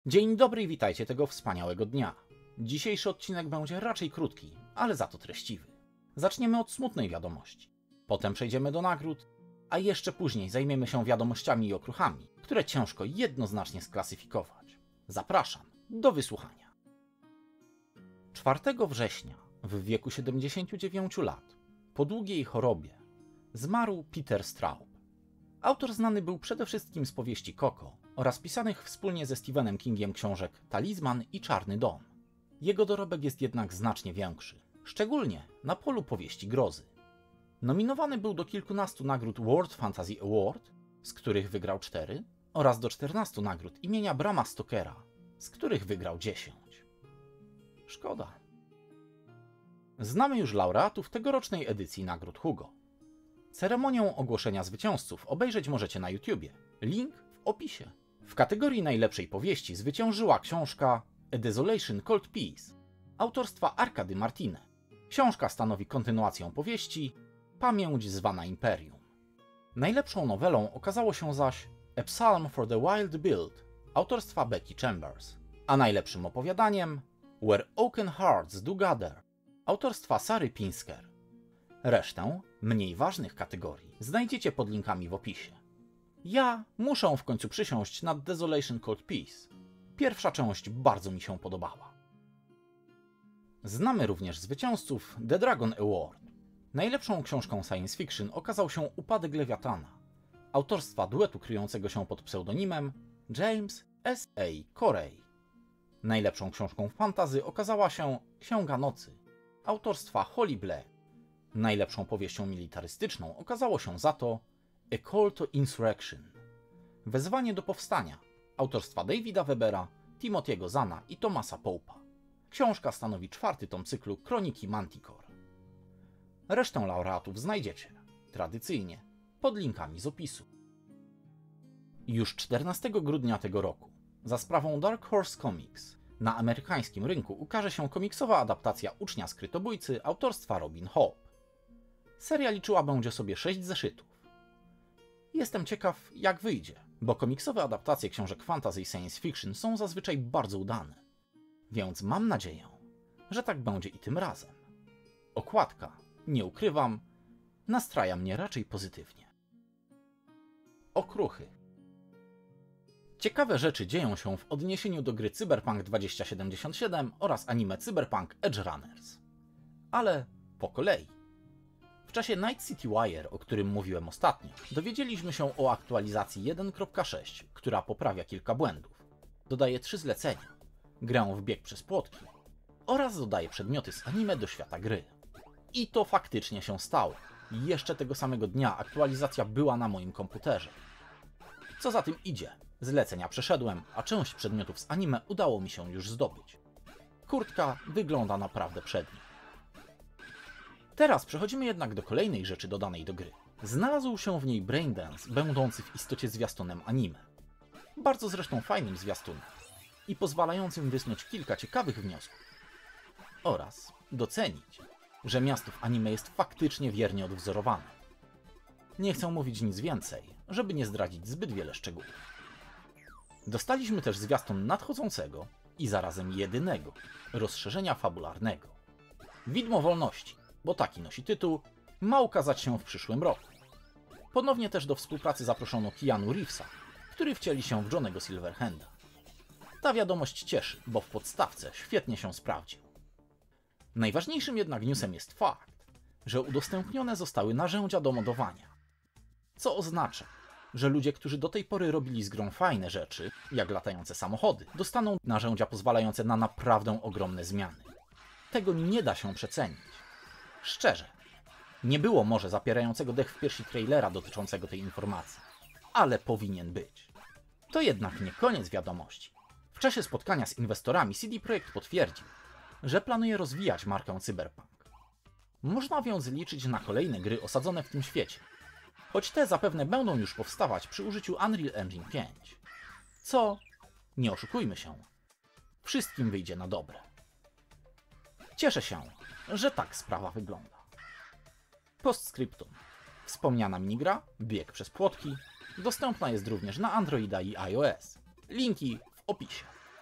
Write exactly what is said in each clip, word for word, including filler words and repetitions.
Dzień dobry i witajcie tego wspaniałego dnia. Dzisiejszy odcinek będzie raczej krótki, ale za to treściwy. Zaczniemy od smutnej wiadomości. Potem przejdziemy do nagród, a jeszcze później zajmiemy się wiadomościami i okruchami, które ciężko jednoznacznie sklasyfikować. Zapraszam do wysłuchania. czwartego września, w wieku siedemdziesięciu dziewięciu lat, po długiej chorobie, zmarł Peter Straub. Autor znany był przede wszystkim z powieści Koko oraz pisanych wspólnie ze Stephenem Kingiem książek Talizman i Czarny Dom. Jego dorobek jest jednak znacznie większy, szczególnie na polu powieści grozy. Nominowany był do kilkunastu nagród World Fantasy Award, z których wygrał cztery, oraz do czternastu nagród imienia Brama Stokera, z których wygrał dziesięć. Szkoda. Znamy już laureatów tegorocznej edycji nagród Hugo. Ceremonię ogłoszenia zwycięzców obejrzeć możecie na YouTubie. Link w opisie. W kategorii najlepszej powieści zwyciężyła książka A Desolation Cold Peace autorstwa Arkady Martine. Książka stanowi kontynuację powieści Pamięć zwana Imperium. Najlepszą nowelą okazało się zaś A Psalm for the Wild Build autorstwa Becky Chambers, a najlepszym opowiadaniem Where Oaken Hearts Do Gather autorstwa Sary Pinsker. Resztę mniej ważnych kategorii znajdziecie pod linkami w opisie. Ja muszę w końcu przysiąść nad Desolation Cold Peace. Pierwsza część bardzo mi się podobała. Znamy również zwycięzców The Dragon Award. Najlepszą książką science fiction okazał się Upadek Lewiatana, autorstwa duetu kryjącego się pod pseudonimem James S A Corey. Najlepszą książką fantasy okazała się Księga Nocy, autorstwa Holly Black. Najlepszą powieścią militarystyczną okazało się za to A Call to Insurrection, Wezwanie do Powstania, autorstwa Davida Webera, Timothy'ego Zahna i Thomasa Pope'a. Książka stanowi czwarty tom cyklu Kroniki Manticore. Resztę laureatów znajdziecie, tradycyjnie, pod linkami z opisu. Już czternastego grudnia tego roku, za sprawą Dark Horse Comics, na amerykańskim rynku ukaże się komiksowa adaptacja Ucznia Skrytobójcy autorstwa Robin Hobb. Seria liczyła będzie sobie sześć zeszytów. Jestem ciekaw, jak wyjdzie, bo komiksowe adaptacje książek fantasy i science fiction są zazwyczaj bardzo udane. Więc mam nadzieję, że tak będzie i tym razem. Okładka, nie ukrywam, nastraja mnie raczej pozytywnie. Okruchy. Ciekawe rzeczy dzieją się w odniesieniu do gry Cyberpunk dwa tysiące siedemdziesiąt siedem oraz anime Cyberpunk Edge Runners. Ale po kolei. W czasie Night City Wire, o którym mówiłem ostatnio, dowiedzieliśmy się o aktualizacji jeden kropka sześć, która poprawia kilka błędów, dodaje trzy zlecenia, grę w bieg przez płotki oraz dodaje przedmioty z anime do świata gry. I to faktycznie się stało. Jeszcze tego samego dnia aktualizacja była na moim komputerze. Co za tym idzie, zlecenia przeszedłem, a część przedmiotów z anime udało mi się już zdobyć. Kurtka wygląda naprawdę przednio. Teraz przechodzimy jednak do kolejnej rzeczy dodanej do gry. Znalazł się w niej Braindance, będący w istocie zwiastunem anime. Bardzo zresztą fajnym zwiastunem i pozwalającym wysnuć kilka ciekawych wniosków. Oraz docenić, że miasto w anime jest faktycznie wiernie odwzorowane. Nie chcę mówić nic więcej, żeby nie zdradzić zbyt wiele szczegółów. Dostaliśmy też zwiastun nadchodzącego i zarazem jedynego rozszerzenia fabularnego. Widmo Wolności, bo taki nosi tytuł, ma ukazać się w przyszłym roku. Ponownie też do współpracy zaproszono Keanu Reevesa, który wcieli się w Johnnego Silverhanda. Ta wiadomość cieszy, bo w podstawce świetnie się sprawdził. Najważniejszym jednak newsem jest fakt, że udostępnione zostały narzędzia do modowania. Co oznacza, że ludzie, którzy do tej pory robili z grą fajne rzeczy, jak latające samochody, dostaną narzędzia pozwalające na naprawdę ogromne zmiany. Tego nie da się przecenić. Szczerze, nie było może zapierającego dech w piersi trailera dotyczącego tej informacji, ale powinien być. To jednak nie koniec wiadomości. W czasie spotkania z inwestorami C D Projekt potwierdził, że planuje rozwijać markę Cyberpunk. Można więc liczyć na kolejne gry osadzone w tym świecie, choć te zapewne będą już powstawać przy użyciu Unreal Engine pięć. Co, nie oszukujmy się, wszystkim wyjdzie na dobre. Cieszę się, że tak sprawa wygląda. Postscriptum. Wspomniana minigra, bieg przez płotki, dostępna jest również na Androida i iOS. Linki w opisie.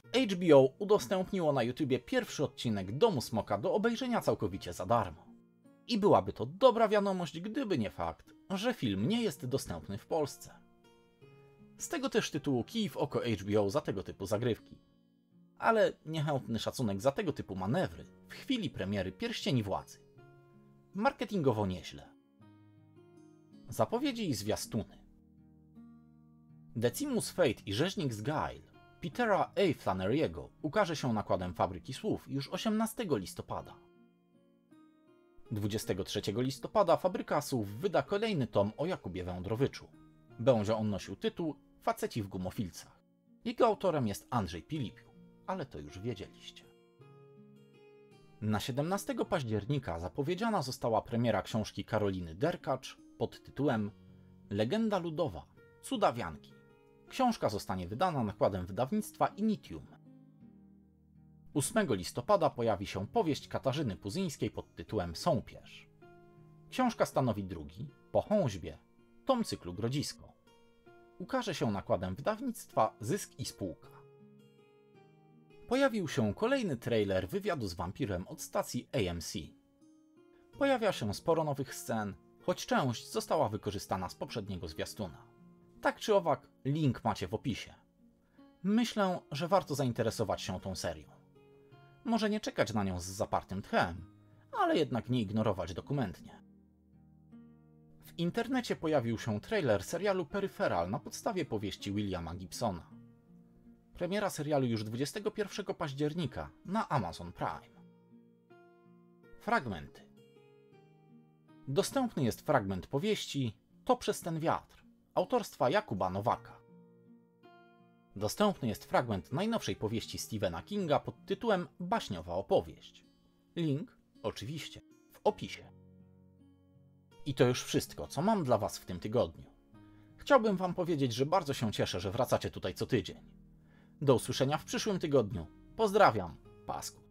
H B O udostępniło na YouTubie pierwszy odcinek Domu Smoka do obejrzenia całkowicie za darmo. I byłaby to dobra wiadomość, gdyby nie fakt, że film nie jest dostępny w Polsce. Z tego też tytułu kij w oko H B O za tego typu zagrywki. Ale niechętny szacunek za tego typu manewry w chwili premiery Pierścieni Władzy. Marketingowo nieźle. Zapowiedzi i zwiastuny. Decimus Fate i Rzeźnik z Gail Petera A. Flannery'ego ukaże się nakładem Fabryki Słów już osiemnastego listopada. dwudziestego trzeciego listopada Fabryka Słów wyda kolejny tom o Jakubie Wędrowyczu. Będzie on nosił tytuł Faceci w gumofilcach. Jego autorem jest Andrzej Pilipiu, ale to już wiedzieliście. Na siedemnastego października zapowiedziana została premiera książki Karoliny Derkacz pod tytułem Legenda ludowa – Cudawianki. Książka zostanie wydana nakładem wydawnictwa Initium. ósmego listopada pojawi się powieść Katarzyny Puzyńskiej pod tytułem Sąpierz. Książka stanowi drugi, po Chąźbie, tom cyklu Grodzisko. Ukaże się nakładem wydawnictwa Zysk i Spółka. Pojawił się kolejny trailer wywiadu z wampirem od stacji A M C. Pojawia się sporo nowych scen, choć część została wykorzystana z poprzedniego zwiastuna. Tak czy owak, link macie w opisie. Myślę, że warto zainteresować się tą serią. Może nie czekać na nią z zapartym tchem, ale jednak nie ignorować dokumentnie. W internecie pojawił się trailer serialu Peryferal na podstawie powieści Williama Gibsona. Premiera serialu już dwudziestego pierwszego października na Amazon Prime. Fragmenty. Dostępny jest fragment powieści To przez ten wiatr autorstwa Jakuba Nowaka. Dostępny jest fragment najnowszej powieści Stephena Kinga pod tytułem Baśniowa opowieść. Link, oczywiście, w opisie. I to już wszystko, co mam dla Was w tym tygodniu. Chciałbym Wam powiedzieć, że bardzo się cieszę, że wracacie tutaj co tydzień. Do usłyszenia w przyszłym tygodniu. Pozdrawiam, Pasku.